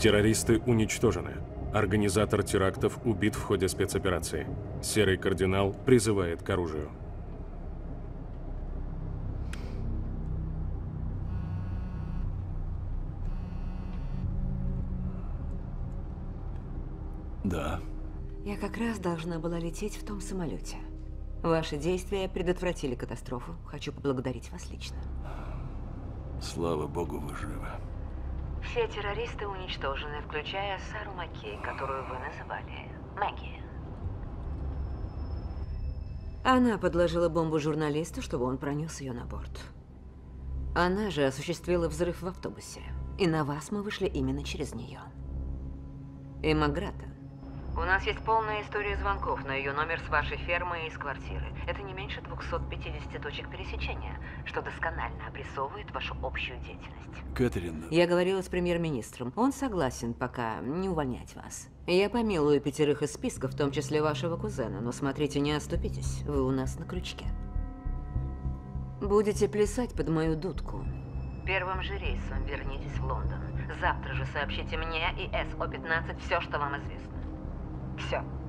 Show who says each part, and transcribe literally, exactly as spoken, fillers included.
Speaker 1: Террористы уничтожены. Организатор терактов убит в ходе спецоперации. Серый кардинал призывает к оружию.
Speaker 2: Да.
Speaker 3: Я как раз должна была лететь в том самолете. Ваши действия предотвратили катастрофу. Хочу поблагодарить вас лично.
Speaker 2: Слава богу, вы живы.
Speaker 3: Все террористы уничтожены, включая Сару Маккей, которую вы называли Мэгги. Она подложила бомбу журналисту, чтобы он пронес ее на борт. Она же осуществила взрыв в автобусе. И на вас мы вышли именно через нее. И Маграта. У нас есть полная история звонков на ее номер с вашей фермы и из квартиры. Это не меньше двухсот пятидесяти точек пересечения, что досконально обрисовывает вашу общую деятельность.
Speaker 2: Кэтрин...
Speaker 3: Я говорила с премьер-министром. Он согласен пока не увольнять вас. Я помилую пятерых из списка, в том числе вашего кузена, но смотрите, не оступитесь. Вы у нас на крючке. Будете плясать под мою дудку. Первым же рейсом вернитесь в Лондон. Завтра же сообщите мне и эс о пятнадцать все, что вам известно. Все.